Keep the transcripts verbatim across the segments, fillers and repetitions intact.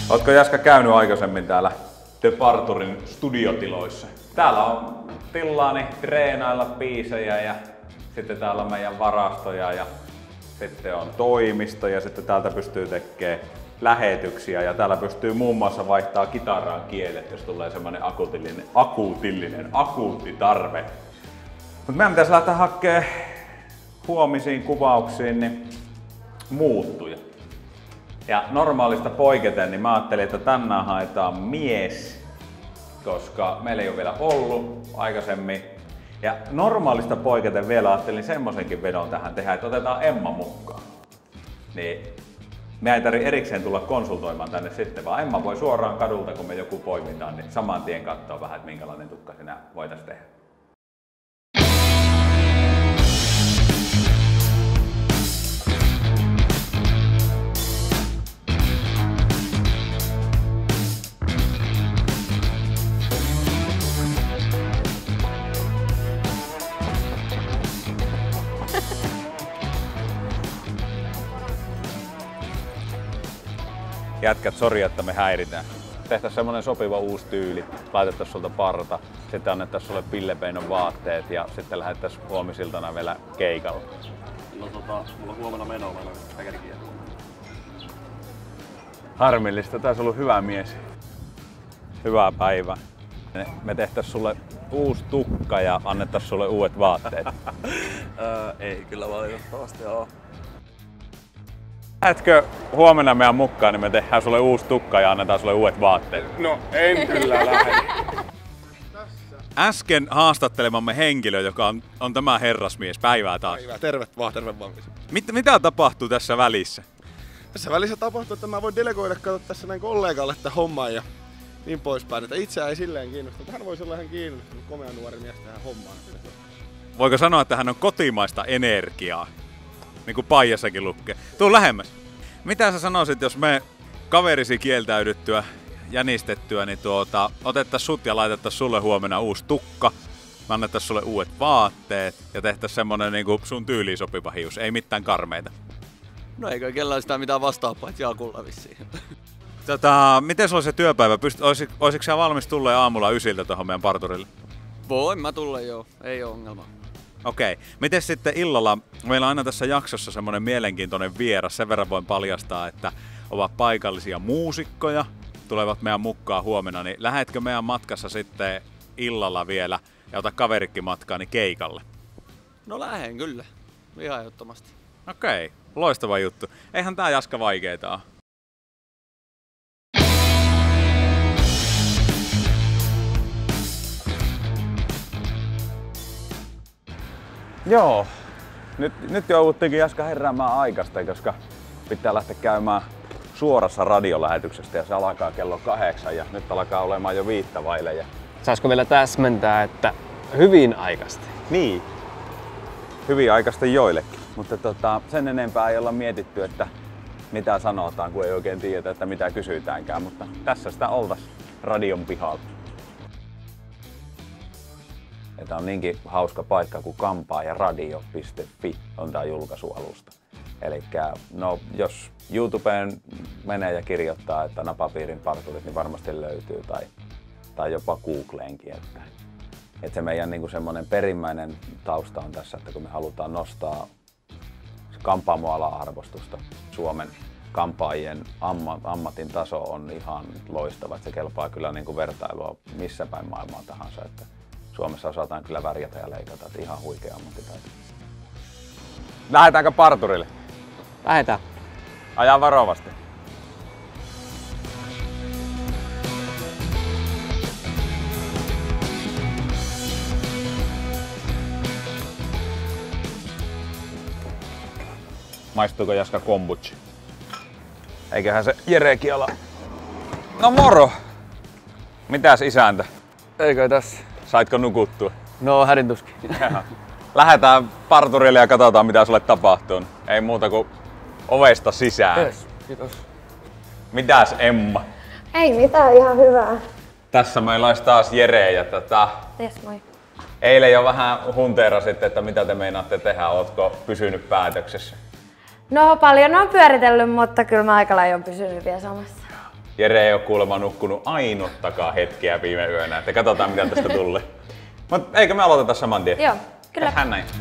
Ootko Jaska käynyt aikaisemmin täällä The Parturin studiotiloissa? Täällä on tilaani treenailla biisejä ja sitten täällä on meidän varastoja ja sitten on toimisto ja sitten täältä pystyy tekemään lähetyksiä ja täällä pystyy muun muassa vaihtaa kitaraan kielet, jos tulee semmoinen akuutillinen, akuutillinen, akuutti tarve. Mutta meidän pitäisi lähteä hakemaan huomisiin kuvauksiin niin muuttuja. Ja normaalista poiketen, niin mä ajattelin, että tänään haetaan mies, koska meillä ei ole vielä ollut aikaisemmin. Ja normaalista poiketen vielä ajattelin semmoisenkin vedon tähän tehdä, että otetaan Emma mukaan. Niin me ei tarvitse erikseen tulla konsultoimaan tänne sitten, vaan Emma voi suoraan kadulta, kun me joku poimitaan, niin saman tien katsoa vähän, että minkälainen tukka sinä voitaisiin tehdä. Jätkät, sori, että me häiritään. Tehtäisiin semmonen sopiva uusi tyyli, laitettaisiin sulta parta, sitten annettaisiin sulle pillepeinon vaatteet ja sitten lähettäisiin huomisiltana vielä keikalle. No tota, mulla on huomenna menoa, mä en ole Harmillista, tää on ollut hyvä mies. Hyvää päivää. Me tehtäisiin sulle uusi tukka ja annettaisiin sulle uudet vaatteet. öö, ei kyllä valitettavasti oo. Lähdetkö huomenna meidän mukaan, niin me tehdään sulle uusi tukka ja annetaan sulle uudet vaatteet? No en kyllä lähde. Äsken haastattelemamme henkilö, joka on, on tämä herrasmies, päivää taas. Päivää, terve vaan, terve vaan. Mit, mitä tapahtuu tässä välissä? Tässä välissä tapahtuu, että mä voin delegoida kato tässä näin kollegalle tätä hommaa ja niin poispäin. Että itseä ei silleen kiinnosta, mutta hän voisi olla ihan kiinnostunut, komea nuori mies tähän hommaan. Voiko sanoa, että hän on kotimaista energiaa? Niin kuin Paijassakin lukee. Tuu lähemmäs. Mitä sä sanoisit, jos me kaverisi kieltäydyttyä, jänistettyä, niin tuota, otettais sut ja laitettaisiin sulle huomenna uusi tukka, me annettaisiin sulle uudet vaatteet ja tehtäisiin semmonen niin kuin sun tyyliin sopiva hius, ei mitään karmeita. No eikö kellään sitä mitään vastaa, paitsi Jaakulla vissiin. Tota, miten sulla se työpäivä? Pystyt, olisitko, olisitko sä valmis tulleen aamulla ysiltä tuohon meidän parturille? Voin mä tulla joo, ei oo ongelmaa. Okei. Miten sitten illalla? Meillä on aina tässä jaksossa semmoinen mielenkiintoinen vieras. Sen verran voin paljastaa, että ovat paikallisia muusikkoja, tulevat meidän mukaan huomenna. Niin lähetkö meidän matkassa sitten illalla vielä ja ota kaverikki matkaani keikalle? No lähen kyllä. Ihan ehdottomasti. Okei. Loistava juttu. Eihän tää Jaska vaikeeta ole. Joo, nyt, nyt jouduttiinkin Jaska heräämään aikaista, koska pitää lähteä käymään suorassa radiolähetyksestä ja se alkaa kello kahdeksan ja nyt alkaa olemaan jo viittä vaille. Ja... Saisiko vielä täsmentää, että hyvin aikaista? Niin, hyvin aikaista joillekin, mutta tota, sen enempää ei olla mietitty, että mitä sanotaan, kun ei oikein tiedetä, että mitä kysytäänkään, mutta tässä sitä oltais radion pihalla. Tämä on niinkin hauska paikka kuin kampaajaradio piste fi on tämä julkaisualusta. Eli no, jos YouTubeen menee ja kirjoittaa, että Napapiirin parturit, niin varmasti löytyy, tai, tai jopa Googleenkin. Että, että se meidän niin kuin semmoinen perimmäinen tausta on tässä, että kun me halutaan nostaa kampaamoalan arvostusta, Suomen kampaajien amma, ammatin taso on ihan loistava. Että se kelpaa kyllä niin kuin vertailua missä päin maailmaa tahansa. Että Suomessa osataan kyllä värjätä ja leikata, että ihan huikea ammattitaito. Lähdetäänkö parturille? Lähetään. Ajaa varovasti. Maistuuko Jaska kombucha? Eiköhän se Jerekin ala. No moro! Mitäs isäntä? Eikö tässä? Saitko nukuttua? No hädintuskin. Lähdetään parturille ja katsotaan mitä sulle tapahtuu. Ei muuta kuin ovesta sisään. Yes, kiitos. Mitäs Emma? Ei mitään, ihan hyvää. Tässä meillä olisi taas Jere ja tätä... Yes, moi. Eilen jo vähän hunteerasitte, että mitä te meinaatte tehdä. Ootko pysynyt päätöksessä? No paljon on pyöritellyt, mutta kyllä mä aika lailla on pysynyt vielä samassa. Jere ei ole kuulemma nukkunut ainuttakaan hetkeä viime yönä, että katsotaan mitä tästä tulee. Mut eikö me aloiteta saman tien? Joo, kyllä. Tehdään näin.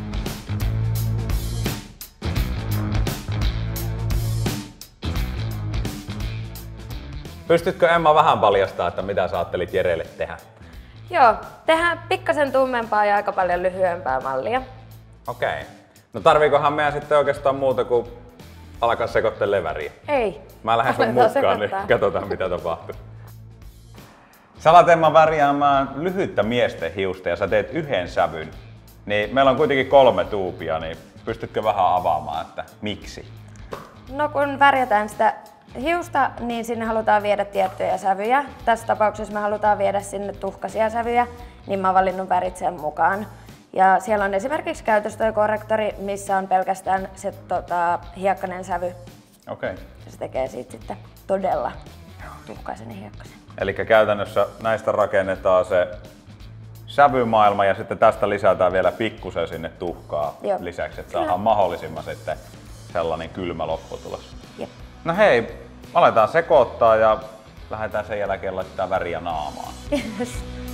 Pystytkö Emma vähän paljastaa, että mitä sä ajattelit Jerelle tehdä? Joo, tehdään pikkasen tummempaa ja aika paljon lyhyempää mallia. Okei. No tarviikohan meidän sitten oikeastaan muuta kuin alkaa sekoittelemaan väriä? Ei. Mä lähden sun Aletaan mukaan, niin sekoittaa. katsotaan mitä tapahtuu. Sä alat Emma värjäämään lyhyttä miesten hiusta ja sä teet yhden sävyn. Niin meillä on kuitenkin kolme tuupia, niin pystytkö vähän avaamaan, että miksi? No kun värjätään sitä hiusta, niin sinne halutaan viedä tiettyjä sävyjä. Tässä tapauksessa me halutaan viedä sinne tuhkaisia sävyjä, niin mä oon valinnut värit sen mukaan. Ja siellä on esimerkiksi käytöstökorrektori, missä on pelkästään se tota, hiekkainen sävy. Okei. Ja se tekee siitä sitten todella tuhkaisen ja hiekkaisen. Eli käytännössä näistä rakennetaan se sävymaailma ja sitten tästä lisätään vielä pikkusen sinne tuhkaa Joo. lisäksi, että Kyllä. saadaan mahdollisimman sitten sellainen kylmä lopputulos. Jep. No hei, aletaan sekoittaa ja lähdetään sen jälkeen laittaa väriä naamaan. Yes.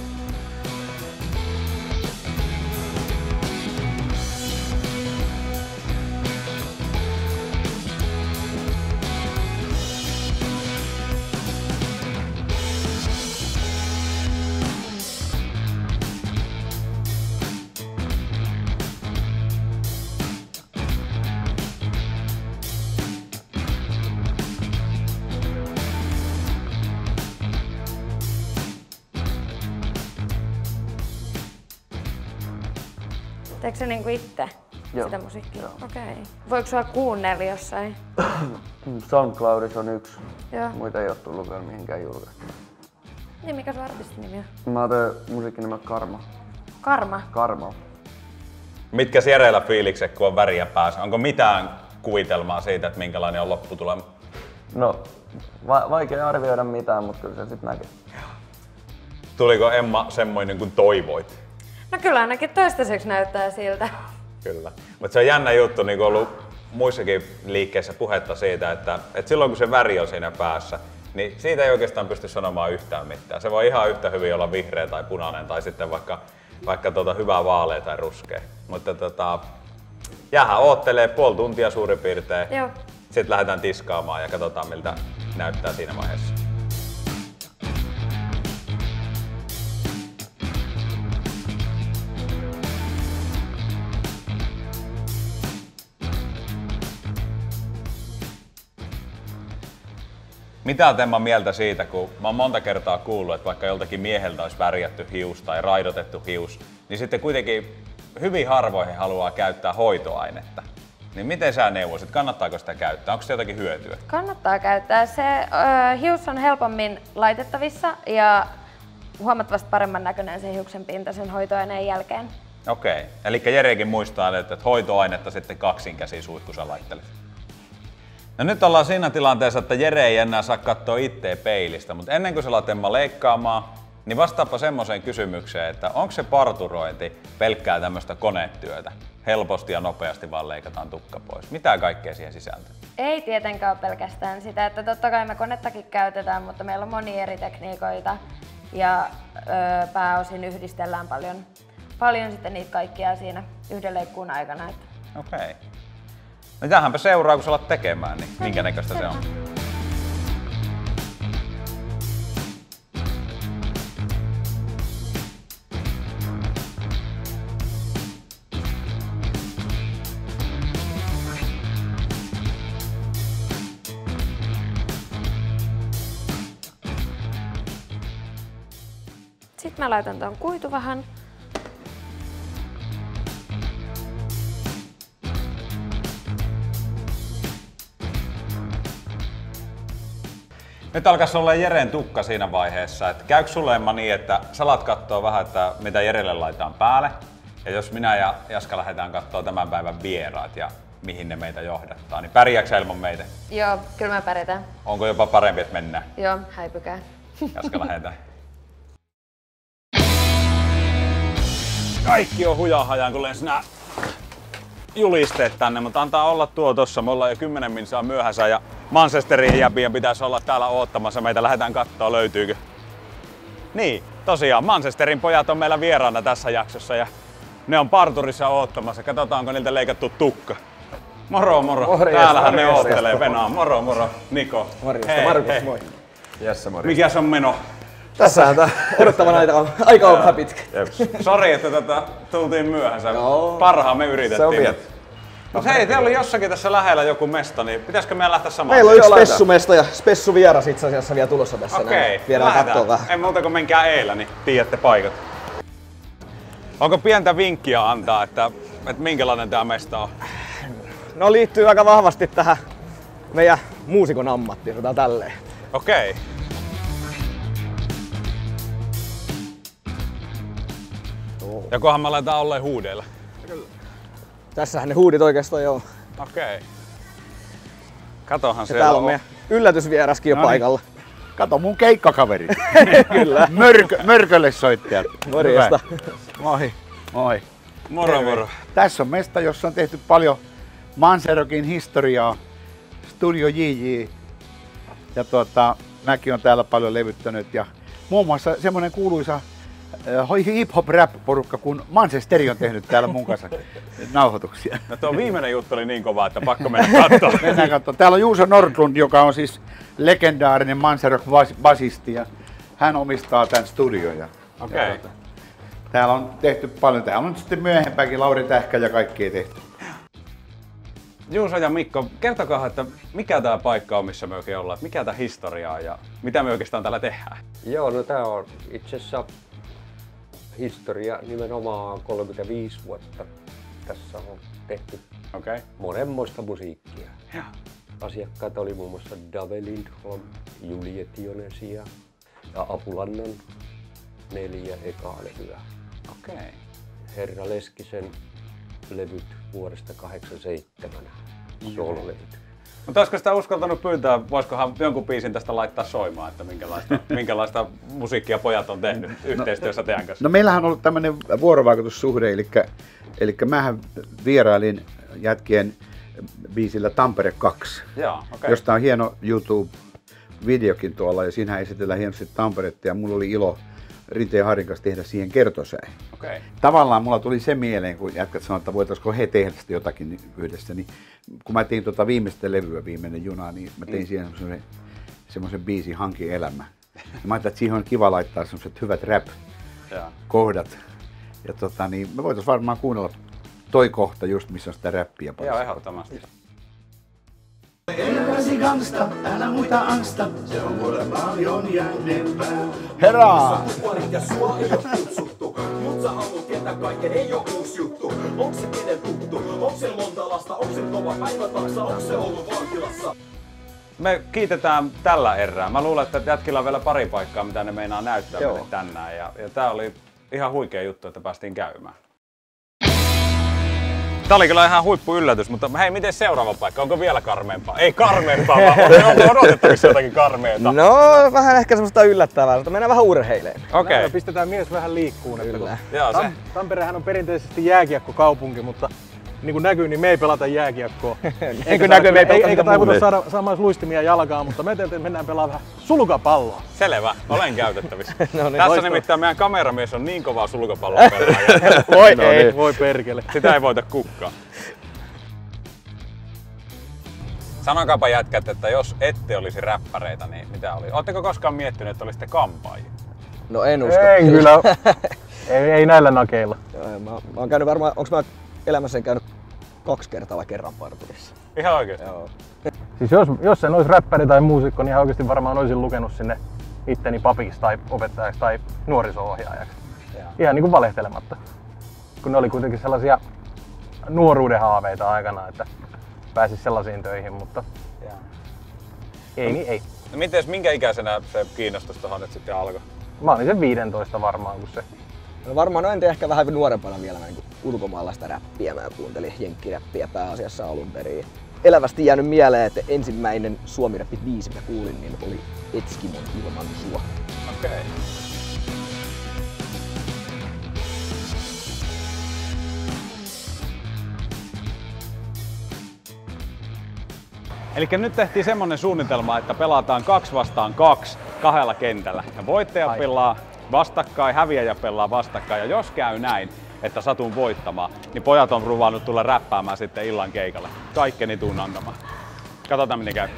Teekö se niinku itse Joo. sitä musiikkia? Okei. Okay. Voiko sua kuunnella jossain? SoundCloudissa on yksi. Joo. Muita ei ole tullut vielä mihinkään julkaista. Niin, mikä sun artistin nimi on? Mä teen musiikkinimen Karma. Karma. Karma. Mitkä Jerellä fiilikset, kun on väriä päässä? Onko mitään kuvitelmaa siitä, että minkälainen on lopputulema? No, va- vaikea arvioida mitään, mutta kyllä se sit näkee. Tuliko Emma semmoinen kuin toivoit? No kyllä ainakin toistaiseksi näyttää siltä. Kyllä. Mutta se on jännä juttu, niin kuin ollut muissakin liikkeissä puhetta siitä, että, että silloin kun se väri on siinä päässä, niin siitä ei oikeastaan pysty sanomaan yhtään mitään. Se voi ihan yhtä hyvin olla vihreä tai punainen tai sitten vaikka, vaikka tuota hyvää vaalea tai ruskea. Mutta tota, jäähän oottelee puoli tuntia suurin piirtein. Joo. Sitten lähdetään tiskaamaan ja katsotaan miltä näyttää siinä vaiheessa. Mitä oot Emma mieltä siitä, kun mä oon monta kertaa kuullut, että vaikka joltakin mieheltä olisi värjätty hius tai raidotettu hius, niin sitten kuitenkin hyvin harvoihin haluaa käyttää hoitoainetta. Niin miten sä neuvoisit, kannattaako sitä käyttää? Onko se jotakin hyötyä? Kannattaa käyttää. Se ö, hius on helpommin laitettavissa ja huomattavasti paremman näköinen se hiuksen pinta sen hoitoaineen jälkeen. Okei, eli Jerekin muistaa, että hoitoainetta sitten kaksin käsin suihku sä laittelet. No nyt ollaan siinä tilanteessa, että Jere ei enää saa katsoa itteen peilistä, mutta ennen kuin sä alat Emma leikkaamaan, niin vastaappa semmoiseen kysymykseen, että onko se parturointi pelkkää tämmöistä konetyötä? Helposti ja nopeasti vaan leikataan tukka pois. Mitä kaikkea siihen sisältyy? Ei tietenkään ole pelkästään sitä, että totta kai me konettakin käytetään, mutta meillä on monia eri tekniikoita ja ö, pääosin yhdistellään paljon, paljon sitten niitä kaikkia siinä yhden leikkuun aikana. Että. Okei. No tähänpä seuraa, kun sä alat tekemään, niin minkä näköistä se on. Sitten mä laitan tuon kuituvahan. Nyt alkaisi olla Jeren tukka siinä vaiheessa, että käykö sulle Emma niin, että sä alat kattoo vähän, että mitä Jerelle laitetaan päälle, ja jos minä ja Jaska lähdetään kattoo tämän päivän vieraat ja mihin ne meitä johdattaa, niin pärjääkö sä ilman meitä? Joo, kyllä mä pärjätään. Onko jopa parempi, että mennään? Joo, häipykää. Jaska lähdetään. Kaikki on hujahajaan, kun lensi nää julisteet tänne, mutta antaa olla tuo tossa. Me ollaan jo kymmenen minsaa myöhässä ja Manchesterin jäpien pitäisi olla täällä oottamassa. Meitä lähdetään kattoo löytyykö. Niin, tosiaan Manchesterin pojat on meillä vieraana tässä jaksossa ja ne on parturissa oottamassa. Katsotaan, onko niiltä leikattu tukka. Moro moro. Morjesta, täällähän morjesta, ne oottelee Venaa. Moro moro. Niko. Morjesta, hei, Markus, hei. Moi. Jesse, morjesta. Mikäs on meno? Tässähän tää odottavan aika on, aika on vähän pitkä. Sori, että tätä tultiin myöhänsä. Parhaamme yritettiin. Se on viet. Mut hei, te oli jossakin tässä lähellä joku mesta, niin pitäisikö meidän lähteä samaan? Meillä on yksi spessumesta ja spessuvieras itse asiassa vielä tulossa tässä. Okei, viedään kattoo vähän. Ei muuta kuin menkää eillä, niin tiedätte paikat. Onko pientä vinkkiä antaa, että, että minkälainen tää mesta on? No liittyy aika vahvasti tähän meidän muusikon ammattiin, sanotaan tälleen. Okei. Ja kunhan me aletaan olleen huudeilla. Tässähän ne huudit oikeastaan jo on. Okei. Katohan ja siellä täällä on on. meidän yllätysvieraskin jo no paikalla. Niin. Kato mun keikkakaveri. Kyllä. Mörkö, mörkölle soittajat. Morjesta. Moi. Moi. Moro moro. Tässä on mesta, jossa on tehty paljon Manserokin historiaa. Studio J J. Ja tuota, mäkin on täällä paljon levyttänyt. Ja muun muassa semmonen kuuluisa hip-hop-rap-porukka, kun Manchesteri on tehnyt täällä mun kanssa nauhoituksia. No tuo viimeinen juttu oli niin kova, että pakko mennä katsomaan. Mennään katsomaan. Täällä on Juuso Nordlund, joka on siis legendaarinen Manserok-basisti ja hän omistaa tämän studion. Okei. Okay. Täällä on tehty paljon. Täällä on sitten myöhempäänkin Lauri Tähkä ja kaikkea tehty. Juuso ja Mikko, kertokaa, että mikä tämä paikka on, missä me oikein ollaan, mikä tämä historia on ja mitä me oikeastaan täällä tehdään? Joo, no tää on itse asiassa historia nimenomaan kolmekymmentäviisi vuotta. Tässä on tehty okay. monenmoista musiikkia. Ja. Asiakkaat oli muun muassa Dave Lindholm, Julie Tionesia ja Apulannan neljä ekaa levyä. Okay. Herra Leskisen levyt vuodesta kahdeksankymmentäseitsemän, soololevyt. Mutta olisiko sitä uskaltanut pyytää, voisikohan jonkun biisin tästä laittaa soimaan, että minkälaista, minkälaista musiikkia pojat on tehnyt yhteistyössä teidän kanssa? No meillähän on ollut tämmöinen vuorovaikutussuhde, eli, eli mähän vierailin jätkien biisillä Tampere kaksi, Joo, okay. josta on hieno YouTube-videokin tuolla ja siinähän esitellään hienosti Tamperetta ja mulla oli ilo Rinteen Harin kanssa tehdä siihen kertosäin. Okay. Tavallaan mulla tuli se mieleen, kun jätkät sanoivat, että voitaisiko he tehdä sitä jotakin yhdessä, niin kun mä tein tuota viimeistä levyä, Viimeinen juna, niin mä tein mm. siihen semmoisen, semmoisen biisin Hanki elämä. Ja mä ajattelin, että siihen on kiva laittaa semmoiset hyvät rap-kohdat. Ja tota, niin me voitais varmaan kuunnella toi kohta just, missä on sitä räppiä paljon. Joo, ehdottomasti. Elämäsi gangsta, älä muita angsta, se on mulle paljon jännempää. Herraa! Ja sua ei oo kutsuttu, mut sä haluut tietää kaiken, ei oo uusi juttu. Onks se kenen tuttu? Onks se monta lasta? Onks se kova päivä taksa? Onks se ollut vankilassa? Me kiitetään tällä erää. Mä luulen, että jätkillä on vielä pari paikkaa, mitä ne meinaa näyttää meille tänään. Ja, ja tää oli ihan huikea juttu, että päästiin käymään. Tää oli kyllä ihan huippu yllätys, mutta hei, miten seuraava paikka? Onko vielä karmeempaa? Ei karmeempaa, vaan onko odotettavissa jotakin karmeeta? No, vähän ehkä semmoista yllättävää, mutta mennään vähän urheileen. Okei. Okay. Pistetään mies vähän liikkuun. Kyllä. Joo, Tam- se. Tamperehan on perinteisesti jääkiekkokaupunki, mutta niin kuin näkyy, niin me ei pelata jääkiekkoa. Eikä näkyy, me ei pelata Eikä taivuta saada saamaan luistimia jalkaan, mutta me teemme, mennään pelaamaan vähän sulkapalloa. Selvä, olen käytettävissä. no niin, Tässä loistava. Nimittäin meidän kameramies on niin kova sulkapallon pelaaja. Voi no ei, niin. voi perkele. Sitä ei voita kukkaa. Sanokaapa jätkät, että jos ette olisi räppäreitä, niin mitä oli? Oletteko koskaan miettinyt, että olisitte kampaajia? No en usko. Ei kyllä. ei, ei näillä nakeilla. Joo, mä, mä oon käynyt varmaan, onks mä elämässäni käynyt kaksi kertaa vai kerran parturissa? Ihan oikeesti? Joo. Siis jos, jos en olisi räppäri tai muusikko, niin ihan oikeasti varmaan olisin lukenut sinne itteni papiksi tai opettajaksi tai nuoriso-ohjaajaksi. Jaa. Ihan niin kuin valehtelematta. Kun ne oli kuitenkin sellaisia nuoruuden haaveita aikana, että pääsis sellaisiin töihin, mutta Jaa. ei niin ei. No mites, minkä ikäisenä se kiinnostus tuohon nyt sitten alkoi? Mä olin sen viisitoista varmaan, kun se... No varmaan, no en tiedä, ehkä vähän nuorempana vielä niin ulkomaalaista räppiä. Mä kuuntelin jenkkiräppiä pääasiassa alun perin. Elävästi jäänyt mieleen, että ensimmäinen suomi-räppi-biisi, mitä kuulin, niin oli Etskimon Ilman sua. Okei. Okay. Eli nyt tehtiin semmonen suunnitelma, että pelataan kaksi vastaan kaksi kahdella kentällä. Ja voittaja Ai. pelaa vastakkain, häviäjä pelaa vastakkain. Ja jos käy näin, että satun voittamaan, niin pojat on ruvannut tulla räppäämään sitten illan keikalle. Kaikkeni tuun antamaan. Katsotaan miten käy.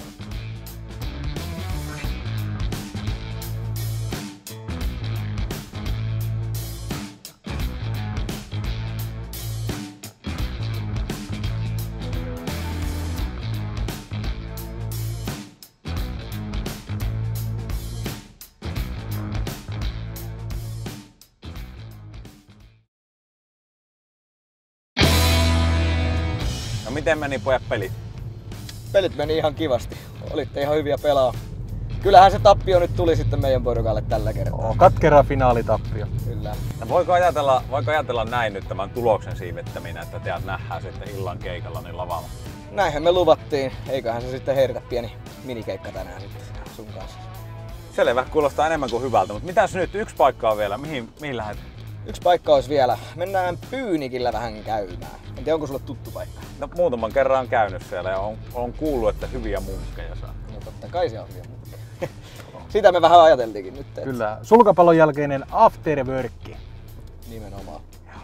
No miten meni pojat pelit? Pelit meni ihan kivasti. Olitte ihan hyviä pelaa. Kyllähän se tappio nyt tuli sitten meidän porukalle tällä kertaa. Katkera finaalitappio. Kyllä. No voiko, ajatella, voiko ajatella näin nyt tämän tuloksen siivettäminen, että teidät nähdään sitten illan keikalla niin lavalla? Näinhän me luvattiin. Eiköhän se sitten herätä pieni minikeikka tänään sitten sun kanssa. Selvä, kuulostaa enemmän kuin hyvältä, mutta mitäs nyt? Yksi paikka on vielä. Mihin, mihin lähdet? Yksi paikka olisi vielä. Mennään Pyynikillä vähän käymään. En tiedä, onko sulle tuttu paikka? No muutaman kerran on käynyt siellä ja on, on kuullut, että hyviä munkkeja saa. No totta kai se on hyviä munkkeja. Sitä me vähän ajateltiinkin nyt. Että... Kyllä. Sulkapallon jälkeinen afterworkki. Nimenomaan.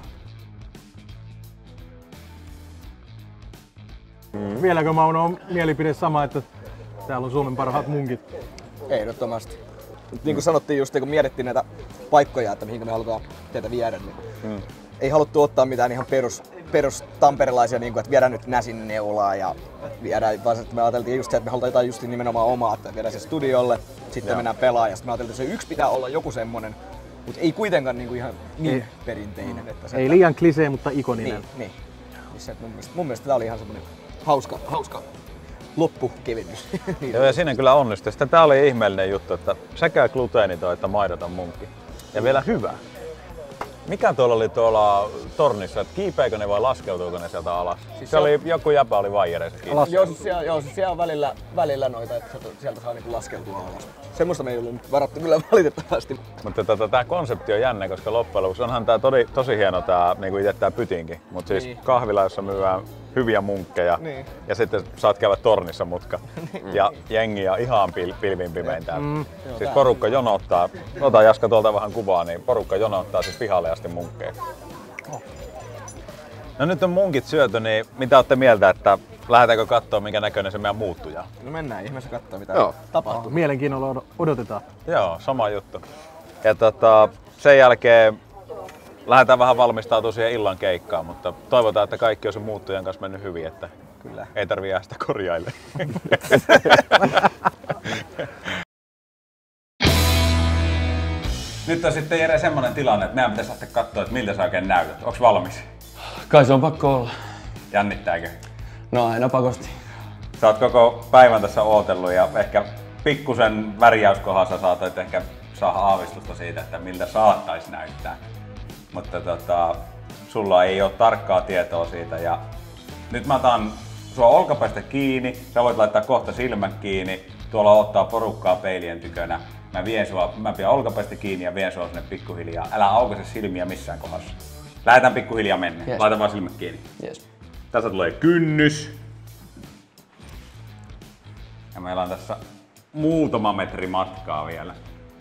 Mm. Vieläkö Mauno on mielipide sama, että täällä on Suomen parhaat munkit? Ehdottomasti. Niin kuin sanottiin just, kun mietittiin näitä paikkoja, että mihin me halutaan teitä viedä, niin mm. ei haluttu ottaa mitään ihan perus, perus tamperelaisia, niin kuin, että viedään nyt Näsin neulaa ja viedään, vaan että me ajateltiin just se, että me halutaan jotain just nimenomaan omaa, että viedään se studiolle, sitten Joo. mennään pelaamaan ja sitten me ajateltiin, että se yksi pitää olla joku semmonen, mutta ei kuitenkaan niin kuin ihan niin ei. perinteinen. Että se, ei että... liian klisee, mutta ikoninen. Niin, niin. Se, mun, mielestä, mun mielestä tää oli ihan semmonen hauska, hauska loppukevennys. Joo, ja siinä kyllä onnistui. Sitten tää oli ihmeellinen juttu, että sekä gluteeniton että maidoton munkki. Ja vielä hyvä. Mikä tuolla oli tuolla tornissa, että kiipeikö ne vai laskeutuuko ne sieltä alas? Siis se oli, joku jäpä oli vaijereissa kiinni. Joo, siis siellä, joo, siis siellä on välillä, välillä noita, että sieltä saa niinku laskeutua alas. Semmoista me ei ollut nyt varattu kyllä valitettavasti. Mutta tota, tää konsepti on jännä, koska loppujen lopuksi onhan tää tosi, tosi hieno tää niinku itse tää pytinki. Mut siis niin. kahvila, jossa myydään hyviä munkkeja niin. ja sitten saat käydä tornissa mutka. Niin. Ja jengiä ihan pil, pilvin pimein täältä. Mm. Siis porukka jonottaa, ota Jaska tuolta vähän kuvaa, niin porukka jonottaa siis pihalle asti munkkeja. Oh. No nyt on munkit syöty, niin mitä olette mieltä, että lähdetäänkö katsoa minkä näköinen se meidän muuttuja? No mennään ihmeessä katsoa mitä Joo. tapahtuu. Oh, mielenkiinnolla odotetaan. Joo, sama juttu. Ja tota, sen jälkeen lähdetään vähän valmistautumaan siihen illan keikkaan, mutta toivotaan, että kaikki on sen muuttujan kanssa mennyt hyvin, että Kyllä. ei tarvii jää sitä korjailemaan. Nyt on sitten Jere semmonen tilanne, että meidän pitäisi lähteä katsoa, että miltä sä oikein näytät. Onks valmis? Kai se on pakko olla. Jännittääkö? No aina pakosti. Sä oot koko päivän tässä ootellut ja ehkä pikkusen värjäyskohdassa saatat ehkä saada aavistusta siitä, että miltä saattais näyttää. Mutta tota, sulla ei ole tarkkaa tietoa siitä ja nyt mä otan sua olkapäistä kiinni, sä voit laittaa kohta silmät kiinni, tuolla ottaa porukkaa peilien tykönä. Mä vien sua, mä pidän olkapäistä kiinni ja vien sua sinne pikkuhiljaa. Älä aukaise silmiä missään kohdassa. Lähdetään pikkuhiljaa mennä. Yes. Laita vaan silmät kiinni. Yes. Tässä tulee kynnys. Ja meillä on tässä muutama metri matkaa vielä.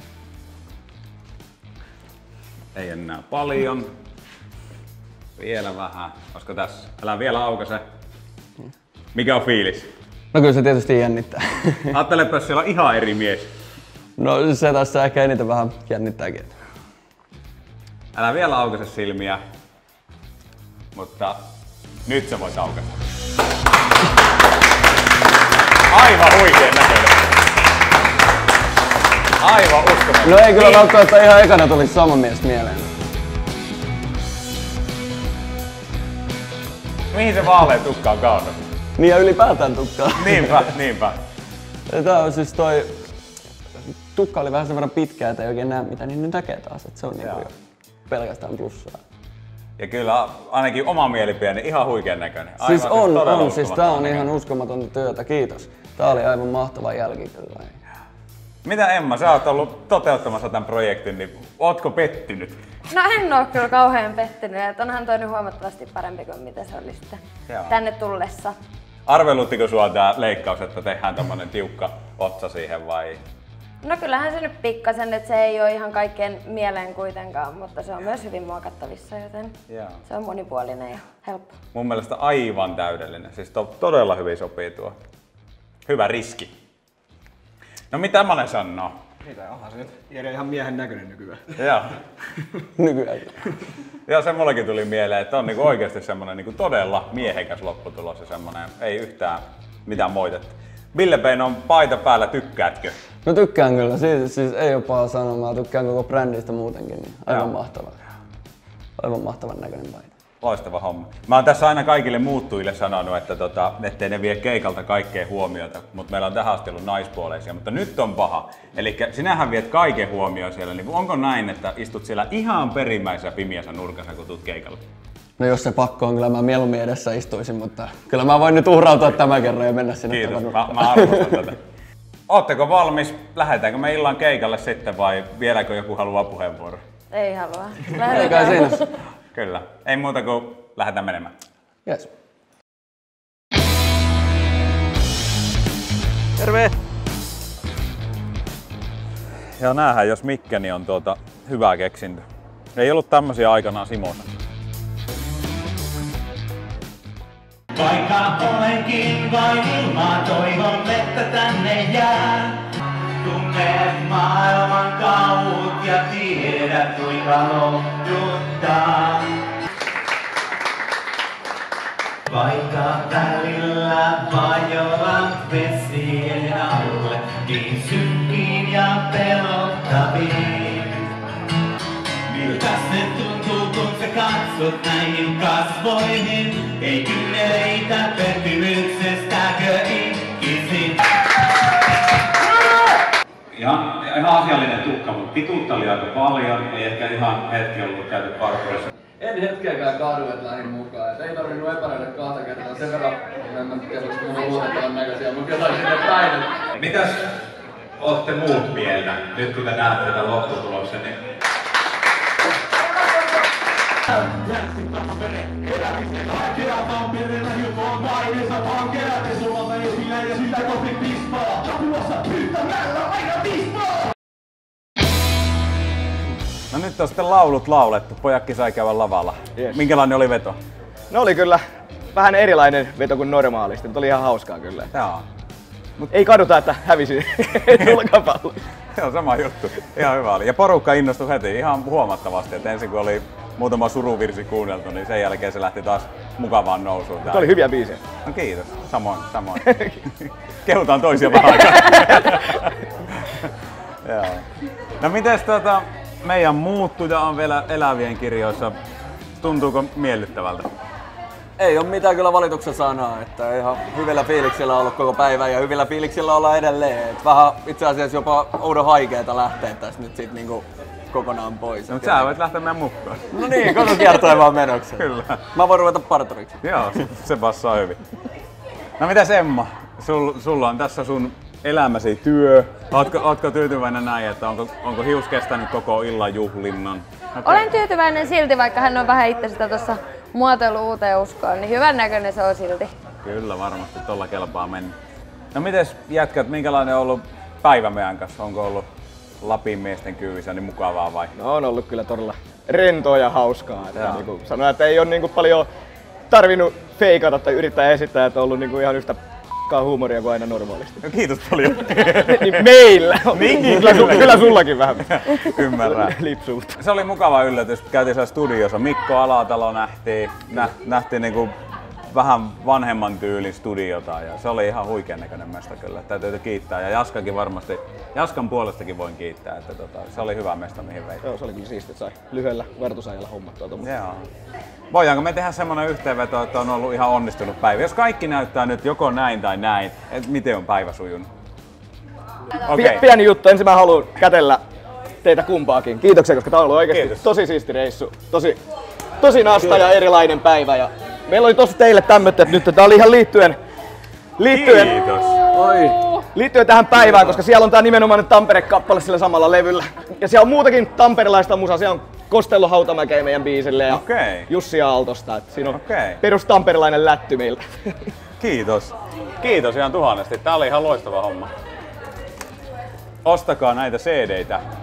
Ei enää paljon. Vielä vähän. Olisiko tässä? Älä vielä aukaise. Mikä on fiilis? No kyllä se tietysti jännittää. Ajattelepa, jos siellä on ihan eri mies. No se tässä ehkä eniten vähän jännittääkin. Älä vielä aukaise silmiä. Mutta nyt sä voit aukaista. Aivan huikeen näköinen. Aivan uskomaton. No ei kyllä niin. Välttämättä ihan ekana tulisi sama mies mieleen. Mihin se vaalea tukka on kaunut? Niin ja ylipäätään tukkaa. Niinpä, niinpä. Tää on siis toi... Tukka oli vähän sen verran pitkä, että ei oikein näe mitä, niin nyt näkee taas, että se on niinku jo pelkästään plussaa. Ja kyllä ainakin oma mielipide, niin ihan huikean näköinen. Aivan siis on, siis on. Siis tää on ihan uskomatonta työtä, kiitos. Tää oli aivan mahtava jälki kyllä. Mitä Emma, sä oot ollut toteuttamassa tämän projektin, niin ootko pettynyt? No en oo kyllä kauhean pettynyt, että onhan toi nyt huomattavasti parempi kuin mitä se oli sitten Joo. tänne tullessa. Arveluttiko sua tää leikkaus, että tehdään tommonen tiukka otsa siihen vai? No kyllähän se nyt pikkasen, että se ei ole ihan kaikkien mieleen kuitenkaan, mutta se on myös hyvin muokattavissa, joten Jaa. se on monipuolinen ja helppo. Mun mielestä aivan täydellinen. Siis to, todella hyvin sopii tuo. Hyvä riski. No mitä Mane sanoo? Mitä, onhan se nyt Jere ihan miehen näköinen nykyään. Joo. Nykyään. Joo, se mullekin tuli mieleen, että on niinku oikeasti semmonen niinku todella miehekäs lopputulos ja semmonen, ei yhtään mitään moitetta. Ville Pein on paita päällä, tykkäätkö? No tykkään kyllä, siis, siis ei ole paha sanoa, tykkään koko brändistä muutenkin, niin aivan Joo. mahtava. Aivan mahtavan näköinen paita. Loistava homma. Mä oon tässä aina kaikille muuttujille sanonut, että tota, ettei ne vie keikalta kaikkea huomiota, mutta meillä on tähän asti ollut naispuoleisia, mutta nyt on paha. Eli sinähän viet kaiken huomioon siellä, niin onko näin, että istut siellä ihan perimmäisessä pimiässä nurkassa, kun tuut keikalle? No jos se pakko on, kyllä mä mieluummin edessä istuisin, mutta kyllä mä voin nyt uhrautua tämän kerran ja mennä sinne. Kiitos, mä, mä arvostan tätä. Ootteko valmis? Lähdetäänkö me illan keikalle sitten vai vieläkö joku haluaa puheenvuoro? Ei halua. Eikä siinä. Kyllä. Ei muuta kuin lähdetään menemään. Yes. Terve! Ja näähän jos mikä, niin on tuota hyvää keksintö. Ei ollut tämmösiä aikanaan Simossa. Vaikka olenkin vain ilmaa, toivon, että tänne jää. Tunnet maailman kauhut ja tiedät kuinka lohduttaa. Vaikka välillä vajoan vesien alle, niin synkkiin ja pelottaviin. Miltä se tuntuu, kun sä katsot näihin kasvoihin? Ei kyyneleitä pettymyksestäkö itkisin? Ihan, ihan asiallinen tukka, mutta pituutta oli aika paljon. Ei ehkä ihan hetki ollut käyty parkurissa. En hetkeäkään kaadu, että lähdin mukaan. Et ei tarvinnut epäröidä kahta kertaa. Sen verran, en mä tiedä, olisiko mulla luotettavan näköisiä, mutta jotain sinne päin. Mitäs ootte muut mieltä, nyt kun te näette tätä lopputuloksen? Niin... No nyt on sitten laulut laulettu, pojakki sai käydä lavalla. Yes. Minkälainen oli veto? No oli kyllä vähän erilainen veto kuin normaalisti, mutta oli ihan hauskaa kyllä. Joo. Mut ei kaduta, että hävisi sulkapallo. Se on sama juttu. Ihan hyvä oli. Ja porukka innostui heti ihan huomattavasti. Et ensin kun oli muutama suruvirsi kuunneltu, niin sen jälkeen se lähti taas mukavaan nousuun. Mutta oli hyviä biisejä. No kiitos. Samoin, samoin. Kehutaan toisia vähän aikaa. Joo. No mites tota, meidän muuttuja on vielä elävien kirjoissa. Tuntuuko miellyttävältä? Ei ole mitään kyllä valituksen sanaa, että ihan hyvillä fiiliksillä on ollut koko päivän ja hyvillä fiiliksillä ollaan edelleen. Et vähän itse asiassa jopa oudon haikeeta lähteä tästä nyt sit niinku kokonaan pois. No, mutta sä voit lähteä meidän mukaan. No niin, kato kiertoen vaan menoksi. Kyllä. Mä voin ruveta parturiksi. Joo, se passaa hyvin. No mitäs Emma, Sul, sulla on tässä sun elämäsi työ. Ootko, ootko tyytyväinen näin, että onko, onko hius kestänyt koko illan juhlinnan? Okay. Olen tyytyväinen silti, vaikka hän on vähän itse sitä tuossa muotoilu uuteen uskoon, niin hyvän näköinen se on silti. Kyllä varmasti, tolla kelpaa mennä. No mites jätkät, minkälainen on ollut päivä meidän kanssa? Onko ollut Lapin miesten kyyvissä niin mukavaa vai? No on ollut kyllä todella rentoa ja hauskaa. Että niin kuin sanoin, että ei ole niin kuin paljon tarvinnut feikata tai yrittää esittää, että on ollut niin kuin ihan yhtä huumoria kuin aina normaalisti. No, kiitos paljon. Niin meillä! Niin, kyllä, su- kyllä sullakin vähän. Ymmärrän. Lipsuut. Se oli mukava yllätys. Käytiin siellä studiossa. Mikko Alatalo nähtiin. Nä, nähtiin niinku vähän vanhemman tyylin studiota ja se oli ihan huikean näköinen mesta kyllä. Täytyy kiittää ja Jaskakin varmasti, Jaskan puolestakin voin kiittää, että tota, se oli hyvä mesta mihin veit. Joo, se oli kyllä siistiä, että sai lyhyellä vartusajalla hommattua tuommoista. Joo. Voidaanko me tehdä semmonen yhteenveto, että on ollut ihan onnistunut päivä? Jos kaikki näyttää nyt joko näin tai näin, että miten on päivä sujunut? Okay. Pieni juttu, ensin mä haluan kätellä teitä kumpaakin. Kiitoksia, koska tää on ollut oikeesti Kiitos. tosi siisti reissu. Tosi, tosi nasta ja erilainen päivä. Ja meillä oli tosi teille tämmöttä, että nyt tää oli ihan liittyen, liittyen, Kiitos. Oi. liittyen tähän päivään, koska siellä on tää nimenomainen Tampere-kappale sillä samalla levyllä. Ja siellä on muutakin tamperelaista musaa, siellä on Kostello Hautamäkeä meidän biisille ja Okei. Jussi Aaltosta. Et siinä on Okei. perus tamperilainen lätty meillä. Kiitos. Kiitos ihan tuhannesti. Tää oli ihan loistava homma. Ostakaa näitä C D:itä.